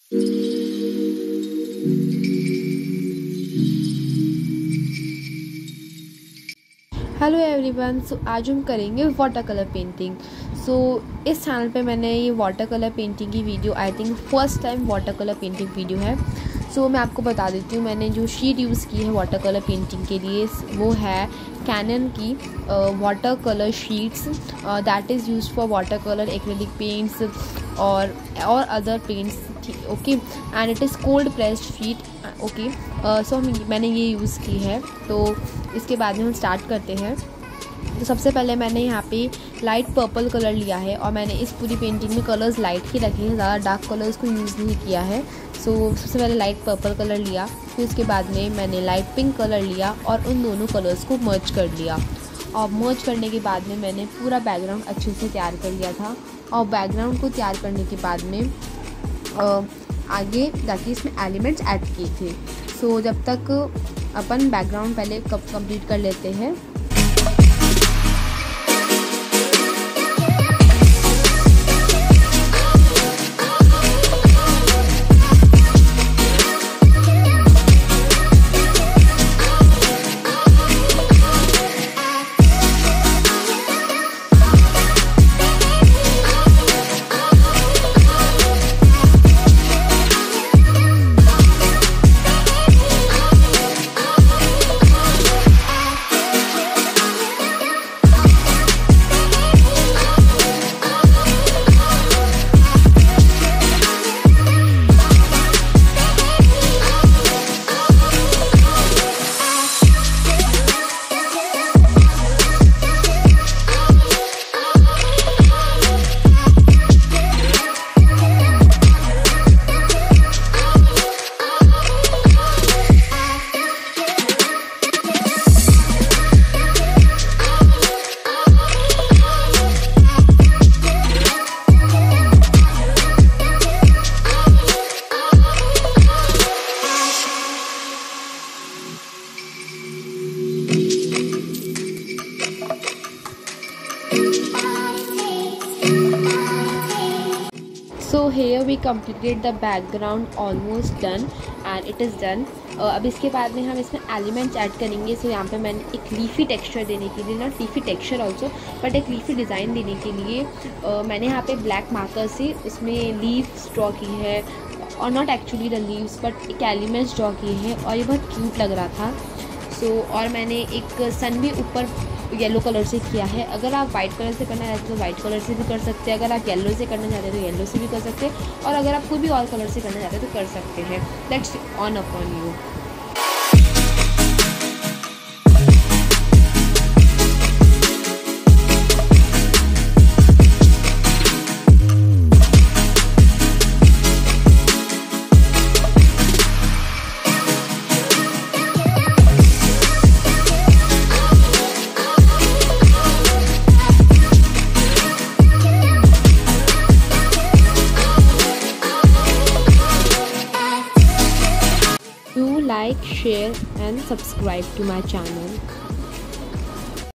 Hello everyone. सो आज हम करेंगे वाटर कलर पेंटिंग। इस चैनल पे मैंने ये वाटर कलर पेंटिंग की video I think first time water colour painting video है। मैं आपको बता देती हूँ, मैंने जो शीट यूज़ की है वाटर कलर पेंटिंग के लिए वो है कैनन की water colour sheets that is used for water colour acrylic paints और other paints. Okay, and it is cold pressed sheet. Okay, मैंने ये यूज़ की है। तो इसके बाद में हम स्टार्ट करते हैं। तो सबसे पहले मैंने यहाँ पे लाइट पर्पल कलर लिया है और मैंने इस पूरी पेंटिंग में कलर्स लाइट ही रखे हैं, ज़्यादा डार्क कलर्स को यूज़ नहीं किया है। सबसे पहले लाइट पर्पल कलर लिया, फिर उसके बाद में मैंने लाइट पिंक कलर लिया और उन दोनों कलर्स को मर्ज कर लिया। और मर्ज करने के बाद में मैंने पूरा बैकग्राउंड अच्छे से तैयार कर लिया था। और बैकग्राउंड को तैयार करने के बाद में आगे जाके इसमें एलिमेंट्स ऐड किए थे। जब तक अपन बैकग्राउंड पहले कंप्लीट कर लेते हैं। Here we completed the background, almost done and it is done. अब इसके बाद में हम इसमें एलिमेंट्स ऐड करेंगे। यहाँ पे मैंने एक लीफी टेक्सचर देने के लिए, not leafy texture also but एक लीफी डिज़ाइन देने के लिए मैंने यहाँ पे ब्लैक मार्कर से उसमें लीव्स ड्रॉ की है, और not actually the leaves but एक एलिमेंट्स ड्रॉ किए हैं और ये बहुत क्यूट लग रहा था। और मैंने एक सन भी ऊपर येलो कलर से किया है। अगर आप वाइट कलर से करना चाहते हैं तो वाइट कलर से भी कर सकते हैं, अगर आप येलो से करना चाहते हैं तो येलो से भी कर सकते हैं, और अगर आप कोई भी और कलर से करना चाहते हैं तो कर सकते हैं। That's on upon you. Like, share and subscribe to my channel.